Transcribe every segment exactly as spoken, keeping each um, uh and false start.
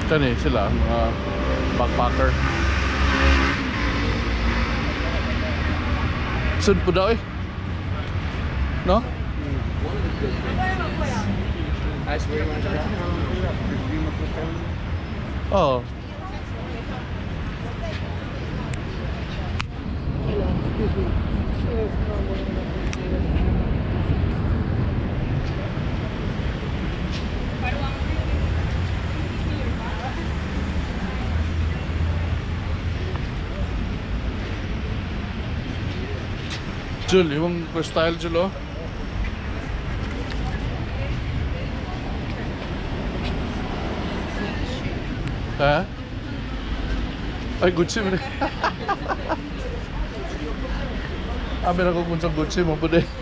Kani sila, mga backpacker. Sud po daw eh. No? Oh. Jul, yung style Jul oh. Ha? Ay, Gucci mo rin. Amin ako kung sa Gucci mo po din.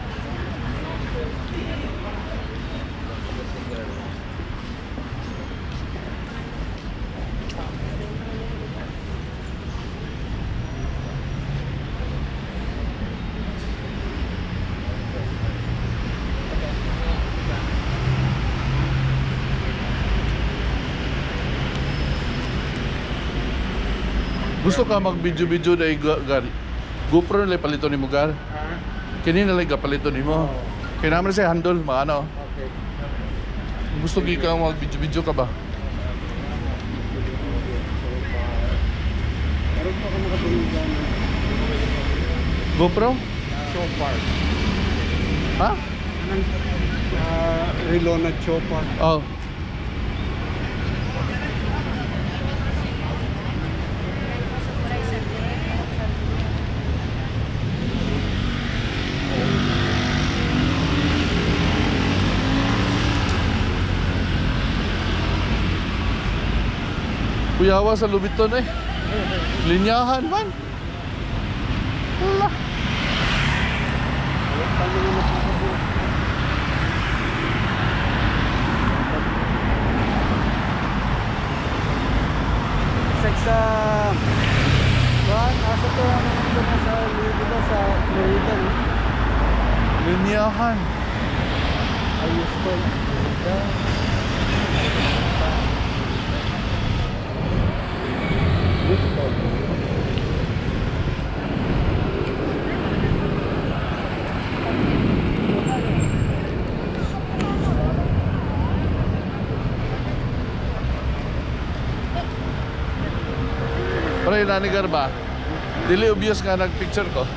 Gusto ka mag-video-video na gar GoPro na palito ni mo gar? Kini na lang palito ni mo. Kaya naman siya handle, maano. Okay. Gusto gi ka mag-video-video ka ba? Meron pa ako nakatulog dyan. GoPro? Chopar. Ha? Anong uh, relo na chopar? Oh. Kuyawa sa Lubiton eh. Linyahan man. Wala. Seksa Juan, asa to ang mga nasa dito sa Florida, no? Linyahan. Ayos to. Pero yung nanigar ba? Dili obvious nga nag-picture ko.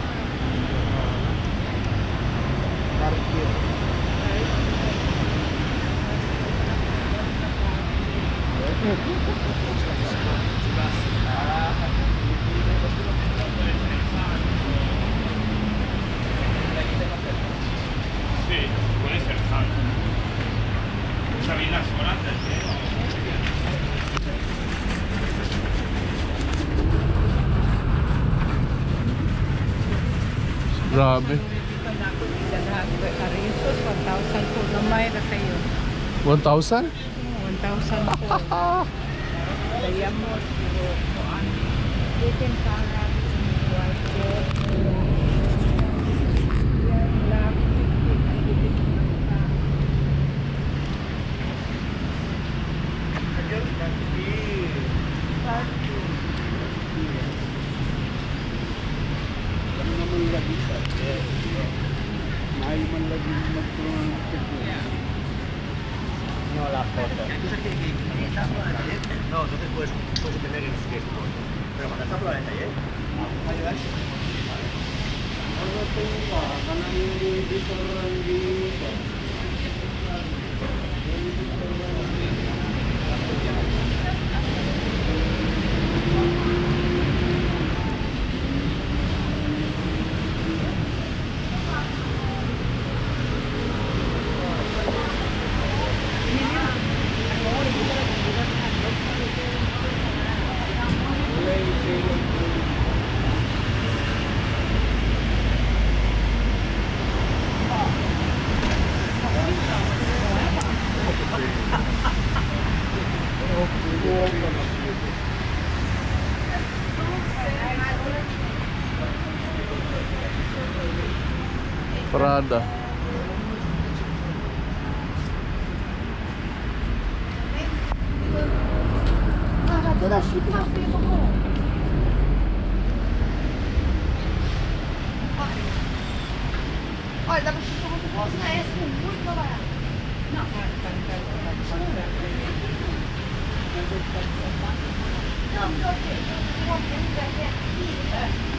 Sí, puede ser, ¿sabes? Muchas vidas volantes, ¿eh? Grabe. one thousand? one thousand po. Diamond. eighteen carats. White gold. Black. Mahal man lagi magtulungan ng picture. No, la foto. No, no te puedes tener en skateboard. Pero cuando estás por la taller, ¿me ayudas? Ano to ba? Kanang hindi dito rin dito. Prada. なし。 Olha, dá pra assistir como se fosse na S com muito barato. Não, não, não, ok. Uma pergunta é aqui.